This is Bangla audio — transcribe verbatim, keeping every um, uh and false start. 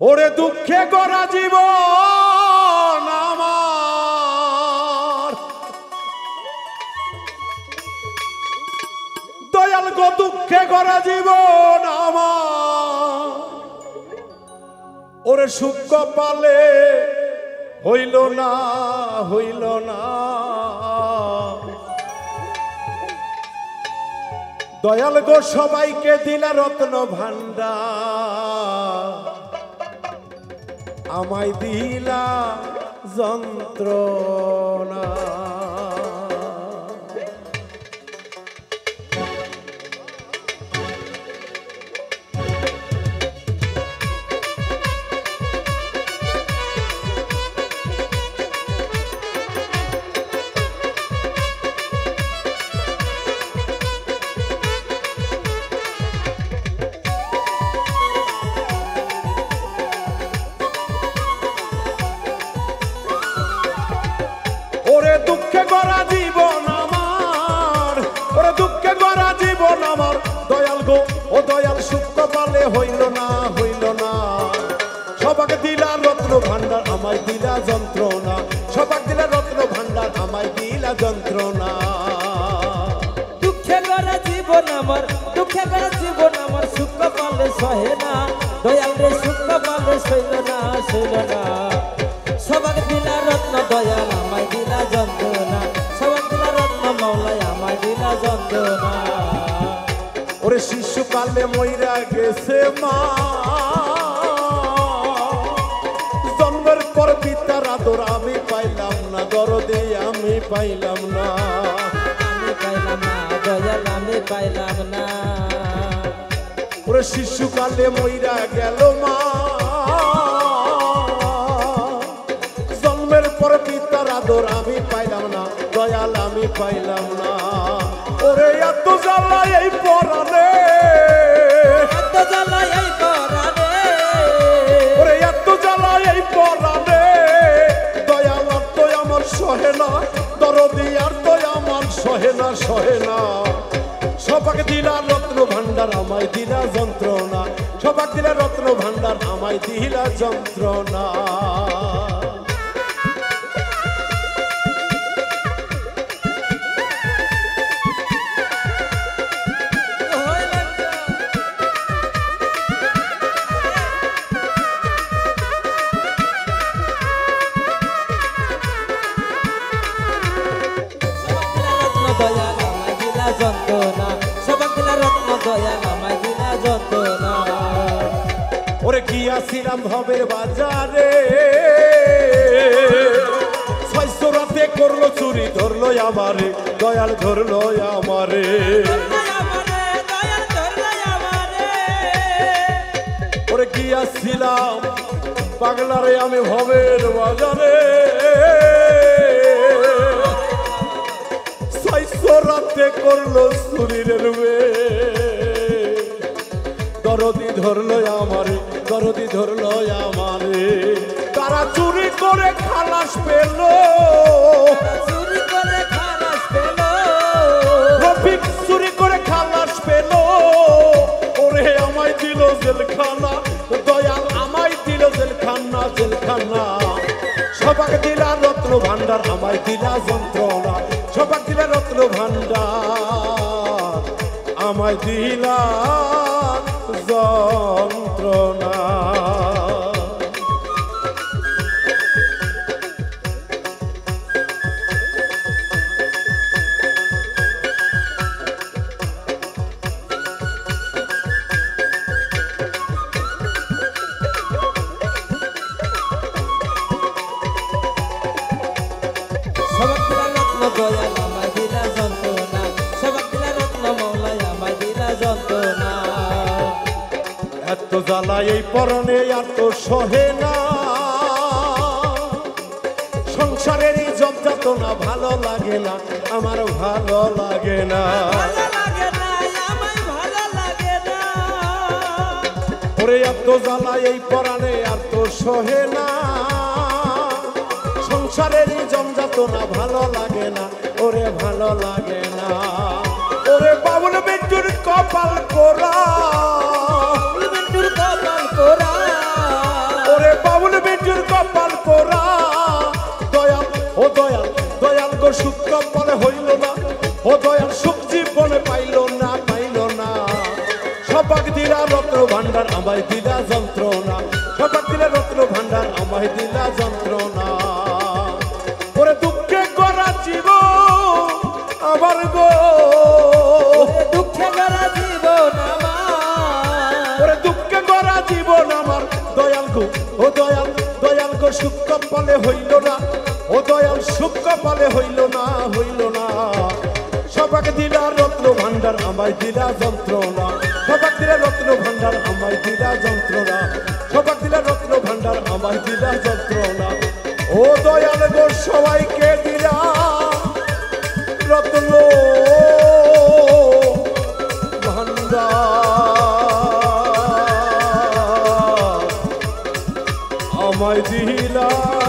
ওরে দুঃখে গড়া জীবন আমার, দয়াল গো দুঃখে গড়া জীবন আমার। ওরে সুখ কপালে হইল না হইল না, দয়াল গো সবাইকে দিলা রত্ন ভান্ডার, আমায় দিলা যন্ত্রণা। ওরে দুঃখে গড়া জীবন আমার, ওরে দুঃখে গড়া জীবন আমার, দয়াল গো ও দয়াল সুখ কপালে হইল না হইল না, সবাকে দিলা রত্ন ভান্ডার আমায় দিলা যন্ত্রণা, সবাক দিলা রত্ন ভান্ডার আমায় দিলা যন্ত্রণা। দুঃখে গড়া জীবন আমার, দুঃখে গড়া জীবন আমার, সুখ কপালে সহে না, দয়াল রে সুখ কপালে সইল না সইল না, সবাক দিলা রত্ন দয়াল আমায় দিলা যন্ত্রণা, সবাক দিলা রত্ন মাওলাই আমায় দিলা যন্ত্রণা। ওরে শিশুকালে মইরা গেছে মা, জন্মের পর পিতার আদর আমি পাইলাম না, দরদে আমি পাইলাম না, আমি পাইলাম না দয়াল আমি পাইলাম না। ওরে শিশুকালে মইরা গেল মা, জন্মের পর পিতার আদর আমি পাইলাম না, দয়াল আমি পাইলাম না। ওরে এত জ্বালা এই পরাণে, এত জ্বালা এই পরাণে, ওরে এত জ্বালা এই পরাণে, দয়াল আর তো আমার সহে না, দরদি আর তো আমার সহে না সহে না, সবাকে দিলা রত্ন ভান্ডার আমায় দিলা যন্ত্রণা, সবাকে দিলা রত্ন ভান্ডার আমায় দিলা যন্ত্রণা। দয়াল আমায় দিলা যন্ত্রণা, সবাক দিলা রত্ন দয়াল আমায় দিলা যন্ত্রণা। ওরে গিয়াছিলাম ভবের বাজারে, ছয়শো রাতে করলো চুরি, ধরলো আমারে দয়াল ধরলো আমারে। ওরে গিয়াছিলাম পাগলারে আমি ভবের বাজারে, ছয়শো রাতে করলো চুরির রুবে, দরদি ধরলো আমারে দরদি ধরলো আমারে। তারা চুরি করে খালাস পেল, চুরি করে খালাস পেল, রফিক চুরি করে খালাস পেল, ওরে আমায় দিল জেলখানা, দয়াল আমায় দিল জেলখানা জেলখানা। সবাক দিলা রত্ন ভান্ডার আমায় দিলা যন্ত্রণা, সবাক দিলা রত্ন ভান্ডার আমায় দিলা যন্ত্রণা। সবাক দিলা রত্ন দয়াল আমায় দিলা যন্ত্রণা, সবাক দিলা রত্ন মাওলাই আমায় দিলা যন্ত্রণা। এত জ্বালা এই পরনে আর তো সহে না, সংসারের এই যন্ত্রণা ভালো লাগে না, আমার ভালো লাগে না, ভালো লাগে না আমায় ভালো লাগে না। ওরে এত জ্বালা এই পরনে আর তো সহে না, সংসারের এই যন্ত্রণা ভালো লাগে না, ওরে ভালো লাগে না। ওরে বাবুল বেটুর কপাল পোড়া, বাবুল বেটুর কপাল পোড়া, ভান্ডার আমায় দিলা যন্ত্রণা সবার দিলে রত্ন ভান্ডার আমায় দিলা যন্ত্রণা ওরে দুঃখে করা জীবন আমার গো ওরে দুঃখে গড়া জীবন আমার ওরে দুঃখে করা জীবন আমার দয়াল গো ও দয়াল দয়াল গো সুখ কপালে হইল না ও দয়াল সুখ কপালে হইল না হইল না সবাকে দিলা রত্ন ভান্ডার আমায় দিলা যন্ত্রণা সবাক দিলা রত্ন ভান্ডার আমায় দিলা যন্ত্রণা সবাক দিলা রত্ন ভান্ডার আমায় দিলা যন্ত্রণা ও দয়াল গো সবাইকে দিলা রত্ন ভান্ডার আমায় দিলা